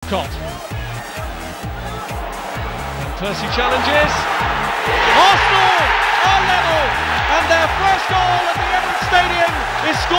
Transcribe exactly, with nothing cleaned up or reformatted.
Scott. And Percy challenges. Arsenal are level, and their first goal at the Emirates Stadium is scored.